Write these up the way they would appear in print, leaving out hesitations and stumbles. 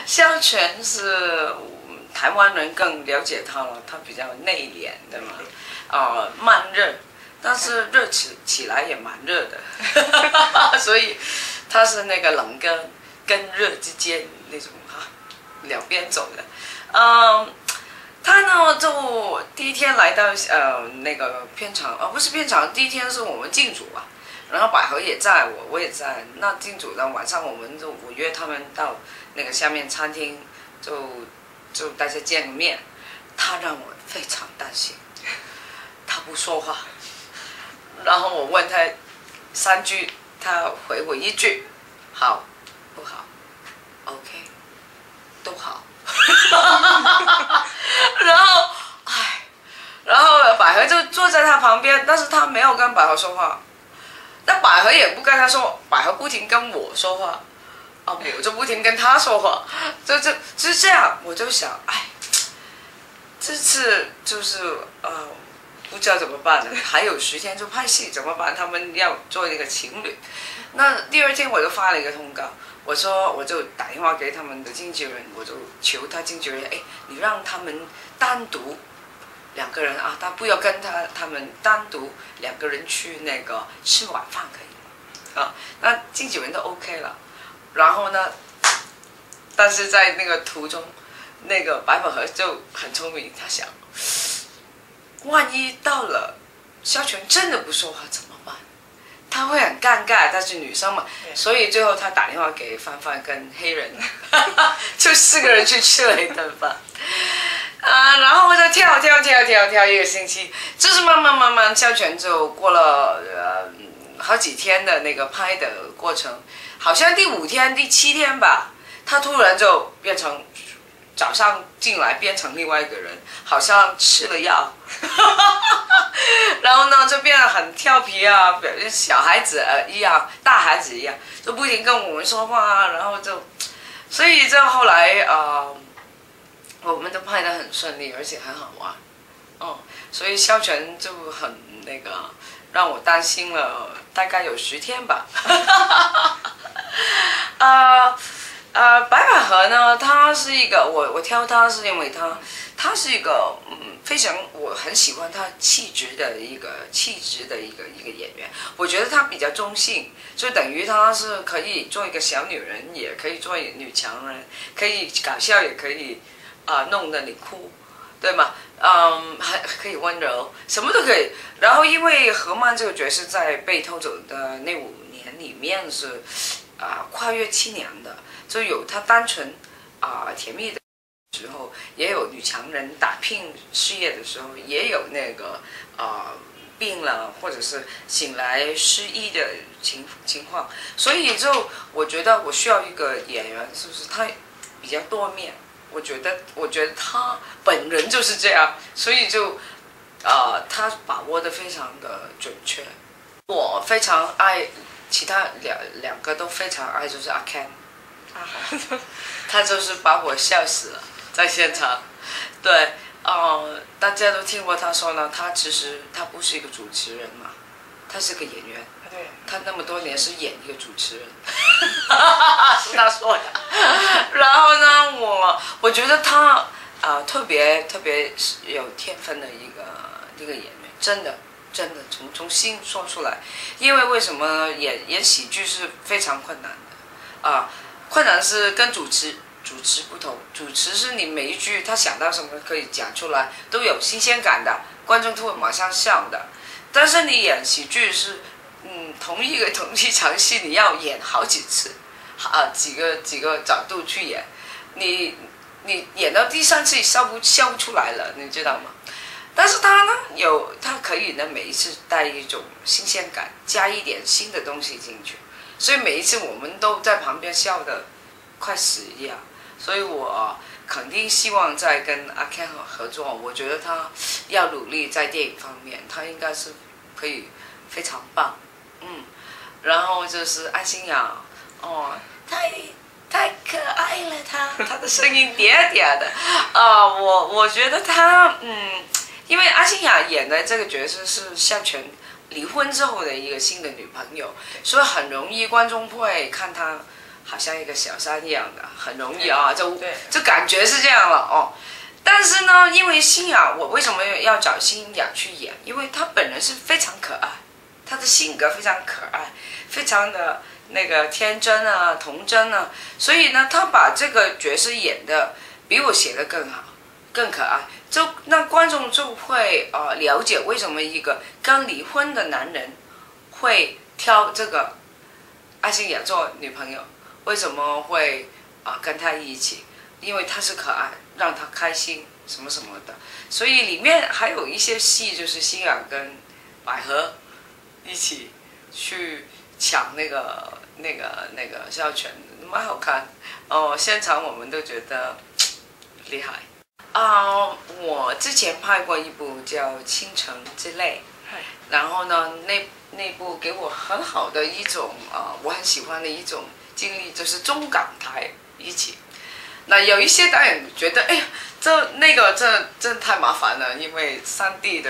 萧全是台湾人更了解他了，他比较内敛的嘛，慢热，但是热起来也蛮热的，所以他是那个冷跟热之间那种两边走的，他呢就第一天来到那个片场，不是片场，第一天是我们进组啊，然后百合也在，我也在。那进组呢，晚上我约他们到那个下面餐厅，就大家见个面。他让我非常担心，他不说话，然后我问他3句，他回我1句，好，不好 ，OK， 都好。然后百合就坐在他旁边，但是他没有跟百合说话，那百合也不跟他说，百合不停跟我说话，我就不停跟他说话，就是这样，我就想，这次就是不知道怎么办了，还有10天就拍戏怎么办？他们要做一个情侣，那第2天我就发了一个通告。我就打电话给他们的经纪人，我就求他经纪人，你让他们单独2个人他不要跟他们单独2个人去那个吃晚饭可以吗？那经纪人都 OK 了。然后呢，但是在那个途中，那个白百合就很聪明，他想，万一到了萧全真的不说话怎么办？他会很尴尬，她是女生嘛，所以最后他打电话给范范跟黑人，就4个人去吃了一顿饭，然后就跳1个星期，就是慢慢萧全就过了好几天的那个拍的过程，好像第5天第7天吧，他突然就变成早上进来变成另外一个人，好像吃了药。然后呢，就变得很调皮啊，小孩子一样，大孩子一样，就不停跟我们说话啊，然后所以这后来我们都拍得很顺利，而且很好玩，所以萧全就很那个让我担心了，大概有10天吧。白百合呢，她是一个我挑她是因为她是一个非常我很喜欢她气质的一个演员。我觉得她比较中性，就等于她是可以做一个小女人，也可以做女强人，可以搞笑，也可以弄得你哭，对吗？还可以温柔，什么都可以。然后因为何曼这个角色在被偷走的那5年里面是跨越7年的。就有她单纯甜蜜的时候，也有女强人打拼事业的时候，也有那个病了或者是醒来失忆的情况，所以就我觉得我需要一个演员，是不是他比较多面？我觉得他本人就是这样，所以就他把握的非常的准确。我非常爱，其他两个都非常爱，就是阿 Ken。他就是把我笑死了，在现场。对，大家都听过他说呢，其实他不是一个主持人嘛，他是个演员。对，他那么多年是演一个主持人，是他说的。然后呢，我觉得他特别有天分的一个演员，真的从心说出来。因为什么演喜剧是非常困难的困难是跟主持不同，主持是你每一句他想到什么可以讲出来，都有新鲜感的，观众都会马上笑的。但是你演喜剧是，同一场戏你要演好几次，几个角度去演，你演到第3次笑不出来了，你知道吗？但是他呢，他可以呢每一次带一种新鲜感，加一点新的东西进去。所以每一次我们都在旁边笑得快死一样，所以我肯定希望再跟阿 Ken 合作。我觉得他要努力在电影方面，他应该是可以非常棒。然后就是安心雅，太可爱了，他的声音嗲嗲的，我觉得他因为安心雅演的这个角色是萧全离婚之后的一个新的女朋友，所以很容易观众会看她好像一个小山一样的，很容易啊，就感觉是这样了哦。但是呢，因为新雅，我为什么要找新雅去演？因为她本人是非常可爱，她的性格非常可爱，非常的那个天真啊、童真啊，所以呢，她把这个角色演的比我写的更好、更可爱，就那观众就会了解为什么一个刚离婚的男人会挑这个艾欣雅做女朋友，为什么会跟她一起？因为她是可爱，让她开心什么什么的，所以里面还有一些戏就是新雅跟百合一起去抢那个肖全，蛮好看哦。现场我们都觉得厉害我之前拍过一部叫《倾城之泪》，然后呢，那部给我很好的一种我很喜欢的一种经历，就是中港台一起。那有一些导演觉得，哎呀，这太麻烦了，因为3D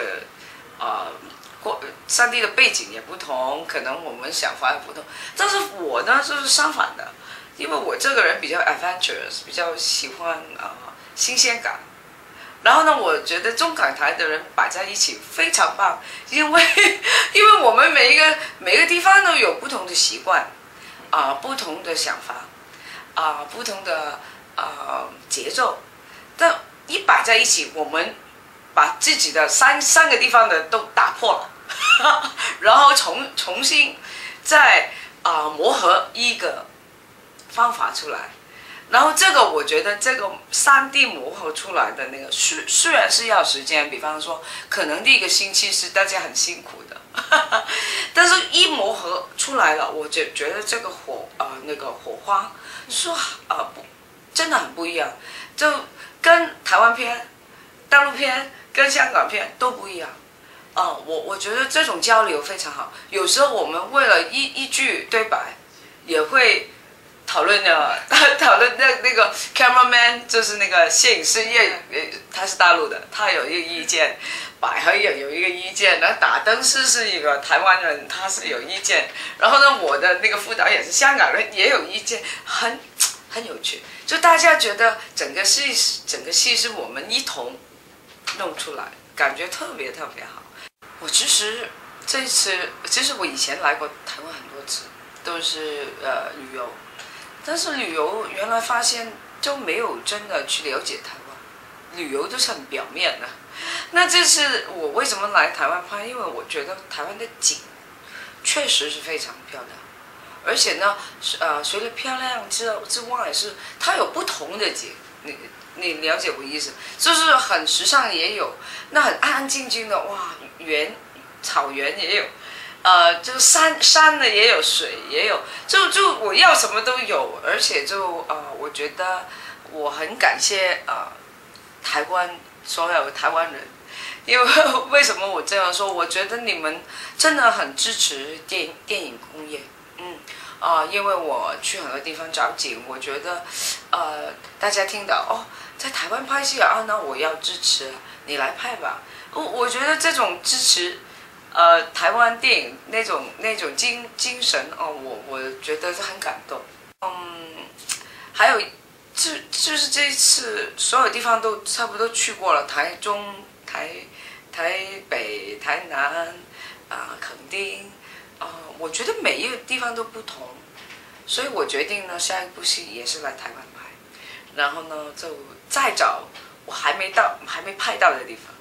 的背景也不同，可能我们想法也不同。但是我呢，就是相反的，因为我这个人比较 adventurous， 比较喜欢新鲜感。然后呢，我觉得中港台的人摆在一起非常棒，因为我们每个地方都有不同的习惯，不同的想法，不同的节奏，但一摆在一起，我们把自己的三个地方的都打破了，然后重新再磨合一个方法出来。然后这个我觉得这个3D 磨合出来的那个虽然是要时间，比方说可能第1个星期是大家很辛苦的，但是一磨合出来了，我觉得这个火花说真的很不一样，就跟台湾片、大陆片跟香港片都不一样。我觉得这种交流非常好。有时候我们为了一句对白，也会讨论那个 cameraman， 就是那个摄影师他是大陆的，他有一个意见，百合也有一个意见，然后打灯师是一个台湾人，他是有意见，然后呢，我的那个副导演是香港人，也有意见，很有趣，就大家觉得整个戏是我们一同弄出来，感觉特别特别好。我其实我以前来过台湾很多次，都是旅游，但是旅游原来发现就没有真的去了解台湾，旅游都是很表面的。那这次我为什么来台湾拍？因为我觉得台湾的景确实是非常漂亮。而且呢，除了漂亮之外，是它有不同的景，你了解我意思？就是很时尚也有，那很安安静静的哇，草原也有，就山的也有，水也有，就我要什么都有，而且我觉得我很感谢台湾所有台湾人，因为为什么我这样说？我觉得你们真的很支持电影工业。因为我去很多地方找景，我觉得，大家听到在台湾拍戏那我要支持你来拍吧。我觉得这种支持，台湾电影那种精神我觉得是很感动。还有就是这一次所有地方都差不多去过了，台中、台北、台南垦丁。我觉得每一个地方都不同，所以我决定呢，下一部戏也是来台湾拍，然后呢，就再找我还没拍到的地方。